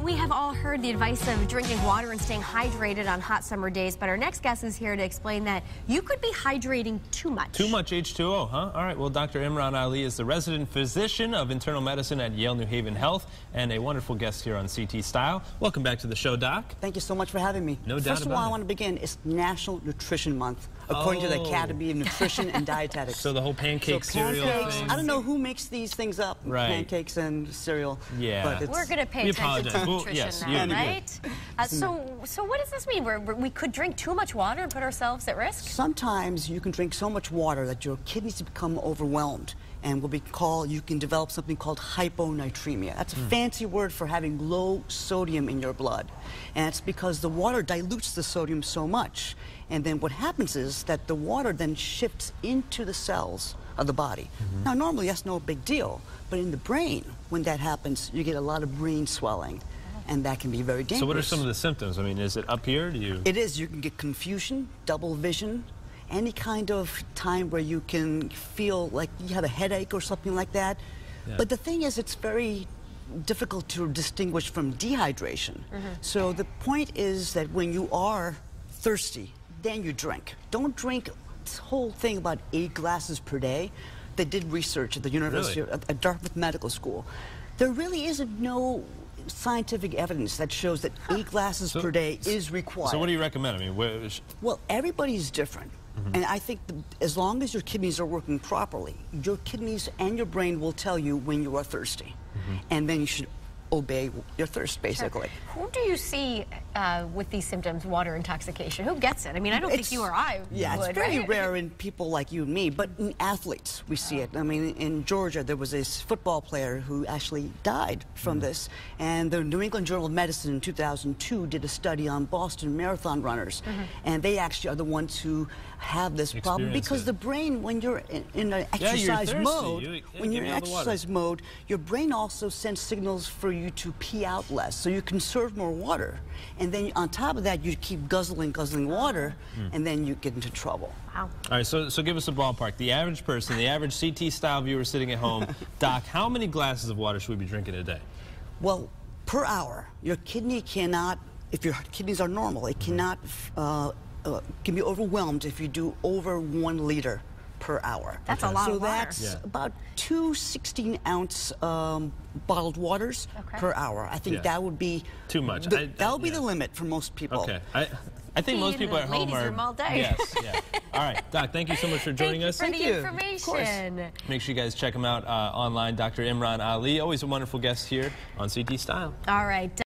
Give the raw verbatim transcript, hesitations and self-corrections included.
we have all heard the advice of drinking water and staying hydrated on hot summer days, but our next guest is here to explain that you could be hydrating too much. Too much H two O, huh? All right, well, Doctor Imran Ali is the resident physician of internal medicine at Yale New Haven Health and a wonderful guest here on C T Style. Welcome back to the show, Doc. Thank you so much for having me. No doubt First of all, about I it. want to begin. It's National Nutrition Month, according Oh. to the Academy of Nutrition and Dietetics. So the whole pancake So cereal pancakes, thing. I don't know who makes these things up, Right. pancakes and cereal. Yeah. But it's, We're going to pay We attention apologize. to Well, nutrition yes, now, you- right? Uh, so, so what does this mean? We're, we're, we could drink too much water and put ourselves at risk? Sometimes you can drink so much water that your kidneys become overwhelmed, and will be called, you can develop something called hyponatremia. That's a Mm. fancy word for having low sodium in your blood. And it's because the water dilutes the sodium so much. And then what happens is that the water then shifts into the cells of the body. Mm-hmm. Now, normally that's no big deal, but in the brain, when that happens, you get a lot of brain swelling, and that can be very dangerous. So what are some of the symptoms? I mean, is it up here? Do you... It is. You can get confusion, double vision, any kind of time where you can feel like you have a headache or something like that. Yeah. But the thing is, it's very difficult to distinguish from dehydration. Mm-hmm. So the point is that when you are thirsty, then you drink. Don't drink this whole thing about eight glasses per day. They did research at the University Really? of at Dartmouth Medical School. There really isn't no scientific evidence that shows that eight glasses So- per day is required. So what do you recommend? I mean, where, Well, everybody's different. Mm-hmm. And I think the, as long as your kidneys are working properly, your kidneys and your brain will tell you when you are thirsty. Mm-hmm. And then you should obey your thirst, basically. Sure. Who do you see uh, with these symptoms, water intoxication? Who gets it? I mean, I don't think It's- you or I Yeah, would, it's very right? rare in people like you and me, but in athletes, we see it. I mean, in Georgia, there was this football player who actually died from Mm. this. And the New England Journal of Medicine in two thousand two did a study on Boston Marathon runners. Mm-hmm. And they actually are the ones who have this problem Experience because it. the brain, when you're in, in an Yeah, you're exercise thirsty. mode, You- yeah, when give you're me in all the water. exercise mode, your brain also sends signals for you to pee out less, so you conserve more water. And then on top of that, you keep guzzling, guzzling water, Mm. and then you get into trouble. Wow. all right, so, so give us a ballpark. The average person, the average C T style viewer sitting at home, Doc, how many glasses of water should we be drinking a day? Well, per hour, your kidney cannot, if your kidneys are normal, it cannot, uh, uh, can be overwhelmed if you do over one liter per hour. That's a lot so of water. that's Yeah. about two sixteen ounce um, bottled waters Okay. per hour. I think Yeah. that would be Too much. the- I- I- that would be yeah. the limit for most people. Okay. I, I think Be most in people the at home ladies' are... room all day. Yes, yeah. All right, Doc, thank you so much for joining us. Thank you for Thank the you. Of course. information. Make sure you guys check him out uh, online. Doctor Imran Ali, always a wonderful guest here on C T Style. All right.